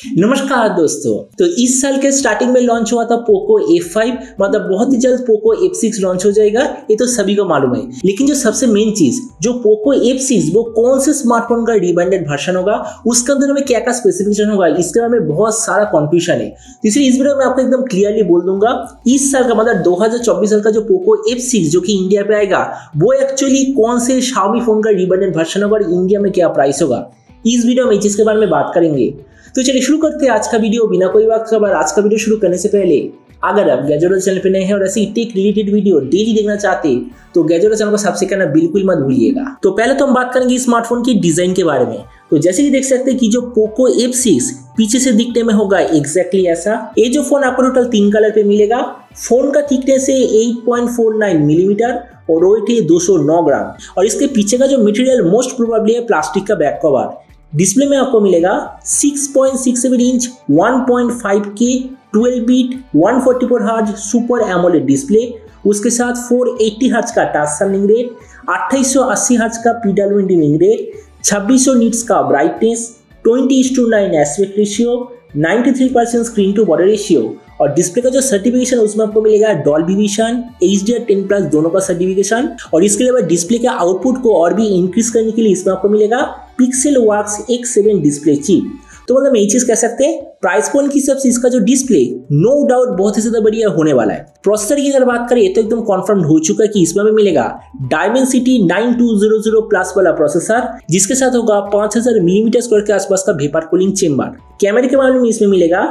नमस्कार दोस्तों। तो इस साल के स्टार्टिंग में लॉन्च हुआ था पोको F5, मतलब बहुत ही जल्द पोको F6 लॉन्च हो जाएगा, ये तो सभी को मालूम है। लेकिन जो सबसे मेन चीज, जो पोको F6 वो कौन से स्मार्टफोन का रिब्रांडेड वर्जन होगा, उसके अंदर में क्या क्या स्पेसिफिकेशन होगा, इसके बारे में बहुत सारा कंफ्यूजन है। तो इसलिए इस वीडियो में आपको एकदम क्लियरली बोल दूंगा इस साल का, मतलब 2024 साल का जो पोको F6 जो कि इंडिया पे आएगा, वो एक्चुअली कौन से Xiaomi फोन का रिब्रांडेड वर्जन होगा और इंडिया में क्या प्राइस होगा, इस वीडियो में जिसके बारे में बात करेंगे। तो चलिए शुरू करते हैं आज का वीडियो बिना कोई वक्त खबर। आज का वीडियो शुरू करने से पहले अगर आप गैजेट चैनल पे नए हैं और ऐसे टेक रिलेटेड वीडियो डेली देखना चाहते हैं तो गैजेट चैनल को सब्सक्राइब करना बिल्कुल मत भूलिएगा। तो पहले तो हम बात करेंगे स्मार्टफोन की डिजाइन के बारे में। तो जैसे कि देख सकते हैं कि जो पोको F6 पीछे से दिखने में होगा एग्जैक्टली ऐसा। ये जो फोन आपको टोटल 3 कलर पे मिलेगा। फोन का थिकनेस है 8.49 मिलीमीटर और वेट है 209 ग्राम और इसके पीछे का जो मटेरियल मोस्ट प्रोबेबली है प्लास्टिक का बैक कवर। डिस्प्ले में आपको मिलेगा 6.67 inch 1.5K 12 bit 144 hertz super AMOLED display, उसके साथ 480 हर्ट्ज का टच सैंपलिंग रेट, 2880 हर्ट्ज का PWM डिमिंग रेट, 2600 निट्स का brightness, 20:9 aspect ratio, 93% screen to body ratio और डिस्प्ले का जो सर्टिफिकेशन उसमें आपको मिलेगा डॉल्बी विजन HDR10+ दोनों का सर्टिफिकेशन। और इसके अलावा डिस्प्ले के आउटपुट को और भी इंक्रीज करने के लिए इसमें आपको मिलेगा पिक्सेलवर्क्स X7 डिस्प्ले चिप। तो मतलब ये चीज कह सकते हैं प्राइस पॉइंट की हिसाब से इसका जो डिस्प्ले नो डाउट बहुत ही ज्यादा बढ़िया होने वाला है। प्रोसेसर की अगर बात करें तो एकदम कंफर्म हो चुका है कि इसमें हमें मिलेगा Dimensity 9200+ वाला प्रोसेसर, जिसके साथ होगा 5000 मिलीमीटर स्क्वायर के आसपास का वेपर कूलिंग चेंबर। कैमरे के मामले में इसमें मिलेगा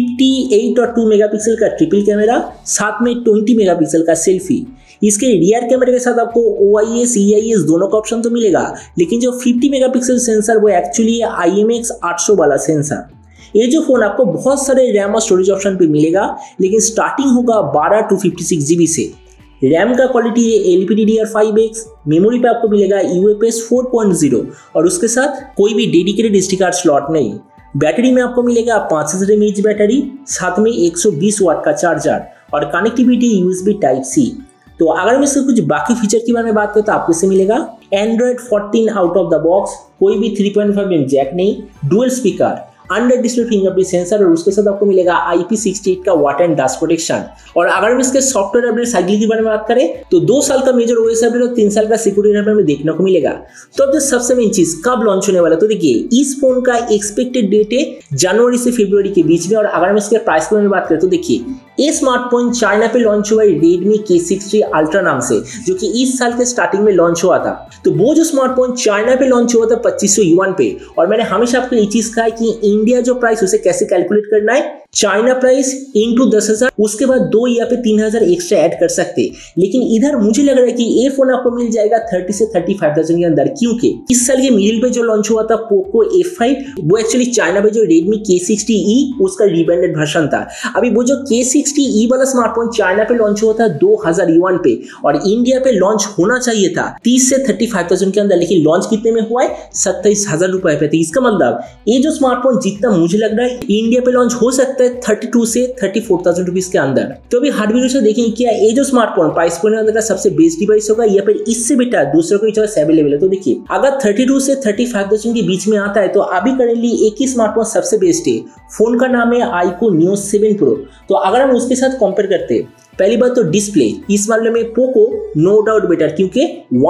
58 और 2 मेगापिक्सल का ट्रिपल कैमरा, साथ में 20 मेगापिक्सल का सेल्फी। इसके रियर कैमरे के साथ आपको OIS EIS दोनों का ऑप्शन तो मिलेगा, लेकिन जो 50 मेगापिक्सल सेंसर वो एक्चुअली है IMX 800 वाला सेंसर। ये जो फोन आपको बहुत सारे रैम और स्टोरेज ऑप्शन पे मिलेगा, लेकिन स्टार्टिंग होगा 12 256 GB से। रैम का क्वालिटी है LPDDR5X, मेमोरी पे आपको मिलेगा UFS 4.0 और उसके साथ कोई भी डेडिकेटेड SD कार्ड स्लॉट नहीं। बैटरी में आपको मिलेगा 5000 mAh बैटरी, साथ में 120 वाट का चार्जर और कनेक्टिविटी USB Type-C। तो अगर हम इसके कुछ बाकी फीचर के बारे में बात करें तो आपको इससे मिलेगा Android 14 out of the box, कोई भी 3.5mm जैक नहीं, dual speaker, under display fingerprint sensor और उसके साथ आपको मिलेगा IP68 का वाटर एंड डस्ट प्रोटेक्शन। और अगर हम इसके सॉफ्टवेयर अपडेट साइकिल के बारे में बात करें तो 2 साल का मेजर OS अपडेट और 3 साल का सिक्योरिटी अपडेट में देखने को मिलेगा। तो अब जो सबसे मेन चीज कब लॉन्च होने वाला है, तो देखिए इस फोन का एक्सपेक्टेड डेट है जनवरी से फरवरी के बीच में। और अगर हम इसके प्राइस के बारे में बात करें तो देखिए ये स्मार्टफोन चाइना पे लॉन्च हुआ है Redmi K60 Ultra नाम से, जो कि इस साल के स्टार्टिंग में लॉन्च हुआ था। तो वो जो स्मार्टफोन चाइना पे लॉन्च हुआ था 2500 युआन पे, और मैंने हमेशा आपको ये चीज कहा है कि इंडिया जो प्राइस उसे कैसे कैलकुलेट करना है, चाइना प्राइस इंटू 10,000, उसके बाद 2 या फिर 3,000 एक्स्ट्रा ऐड कर सकते। लेकिन इधर मुझे लग रहा है कि ये फोन आपको मिल जाएगा 30 से 35,000 के अंदर, क्योंकि इस साल के मिडिल पे जो लॉन्च हुआ था पोको F5 वो एक्चुअली चाइना पे जो Redmi K60e उसका रिब्रांडेड वर्जन था। अभी वो जो K60e वाला स्मार्टफोन चाइना पे लॉन्च हुआ था 2000 युआन पे और इंडिया पे लॉन्च होना चाहिए था 30 से 35,000 के अंदर, लेकिन लॉन्च कितने में हुआ है 27,000 रुपए पे। इसका मतलब ये जो स्मार्टफोन जितना मुझे लग रहा है इंडिया पे लॉन्च हो सकता है 32 से 34,000 रुपीज के अंदर। तो अभी हार्डवेयर से देखेंगे क्या ये जो स्मार्टफोन प्राइस पॉइंट अंदर का सबसे बेस्ट डिवाइस होगा या फिर इससे बेटर दूसरा कोई चॉइस अवेलेबल है। तो देखिए अगर 32 से 35,000 के बीच में आता है तो अभी करेंटली एक ही स्मार्टफोन सबसे बेस्ट है। फोन का नाम है iQOO Neo 7 Pro। तो अगर हम उसके साथ कंपेयर करते हैं, पहली बात तो डिस्प्ले, इस मामले में पोको नो डाउट बेटर, क्योंकि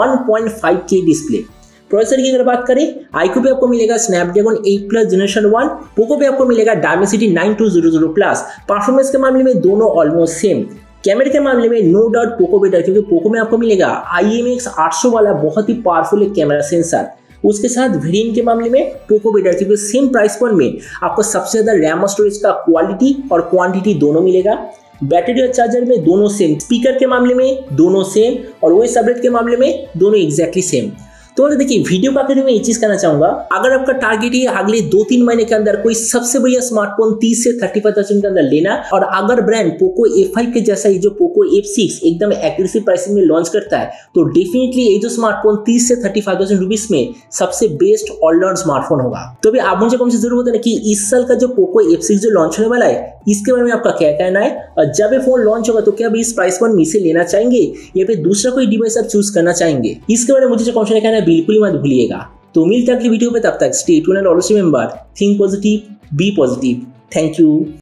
1.5K डिस्प्ले। प्रोसेसर की अगर बात करें iQOO पे आपको मिलेगा Snapdragon 8+ जनरेशन 1, पोको पे आपको मिलेगा Dimensity 9200+। परफॉर्मेंस के मामले में दोनों ऑलमोस्ट सेम। कैमरे के मामले में नो डाउट पोको बेटर, क्योंकि पोको में आपको मिलेगा IMX 800 वाला बहुत ही पावरफुल कैमरा सेंसर। उसके साथ वेरिएंट के मामले में पोको बेटर, क्योंकि सेम प्राइस पॉइंट में आपको सबसे ज्यादा रैम और स्टोरेज का क्वालिटी और क्वांटिटी दोनों मिलेगा। बैटरी और चार्जर में दोनों सेम, स्पीकर के मामले में दोनों सेम और OS अपडेट के मामले में दोनों एग्जैक्टली सेम। तो देखिए वीडियो का आखिर में ये चीज कहना चाहूंगा, अगर आपका टारगेट है अगले 2-3 महीने के अंदर कोई सबसे बढ़िया स्मार्टफोन 30 से 35,000 के अंदर लेना, और अगर ब्रांड पोको F5 के जैसा ही जो पोको F6 एकदम एग्रेसिव प्राइसिंग में लॉन्च करता है, तो डेफिनेटली ये जो स्मार्टफोन 30 से 35,000 रुपीज में सबसे बेस्ट ऑलराउंड स्मार्टफोन होगा। तो अभी आप मुझे कम से जरूर बताना कि इस साल का जो पोको F6 जो लॉन्च होने वाला है इसके बारे में आपका क्या कहना है, और जब ये फोन लॉन्च होगा तो क्या अभी इस प्राइस पॉइंट में इसे लेना चाहेंगे या फिर दूसरा कोई डिवाइस आप चूज करना चाहेंगे, इसके बारे में मुझे जो कमेंट कहना है बिल्कुल ही मत भूलिएगा। तो मिलते हैं अगली वीडियो में, तब तक stay tuned and always remember think positive be positive. Thank you.